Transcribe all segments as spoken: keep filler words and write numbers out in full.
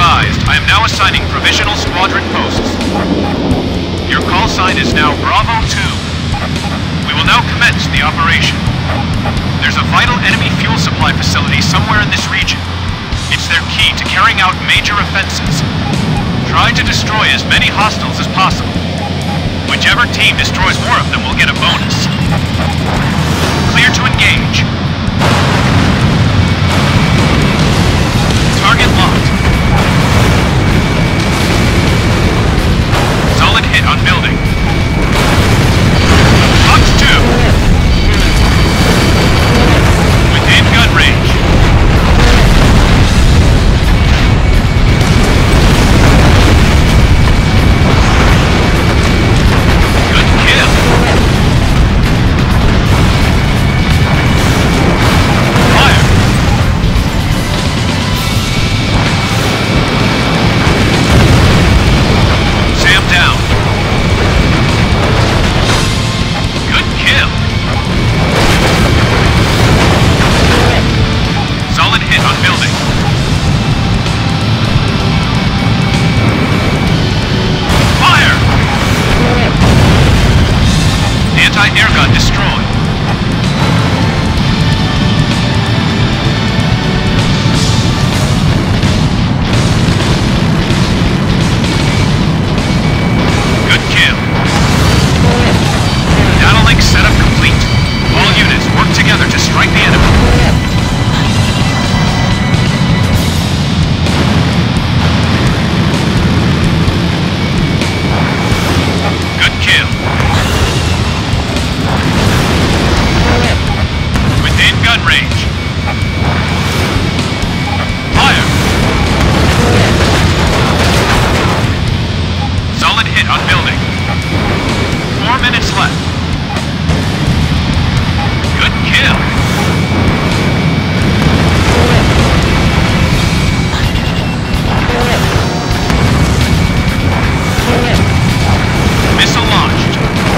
advised, I am now assigning provisional squadron posts. Your call sign is now Bravo two. We will now commence the operation. There's a vital enemy fuel supply facility somewhere in this region. It's their key to carrying out major offenses. Try to destroy as many hostiles as possible. Whichever team destroys more of them will get a bonus. Clear to engage. Target locked. Solid hit on building. Fox two. Within gun range. Good kill. Fire. Sam down. Good kill. Solid hit on building. Fire! Anti-air gun destroyed. Good kill. Data link setup complete. All units work together to strike the enemy. Good kill. Within gun range. Fire. Solid hit on building. Four minutes left. Good kill. Missile launched.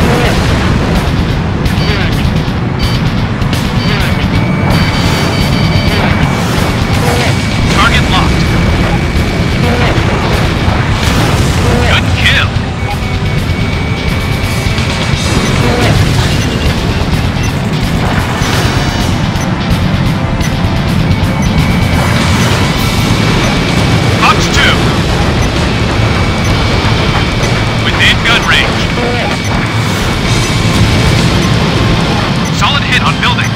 Target locked. Good kill. Fox two. Within gun range. Solid hit on building.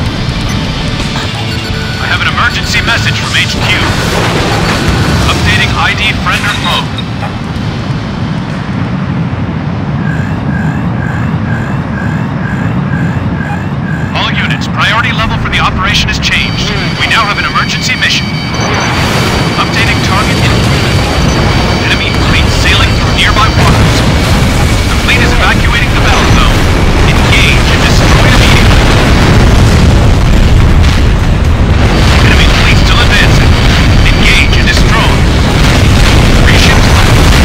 I have an emergency message from H Q. Updating I D friend or foe. All units, priority level for the operation has changed. We now have an emergency mission. Updating target info. Enemy fleet sailing through nearby waters. The fleet is evacuating the battle zone. Engage and destroy immediately. Enemy fleet still advancing. Engage and destroy. Three ships left.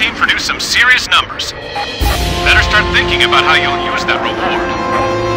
team produced some serious numbers. Better start thinking about how you'll use that reward.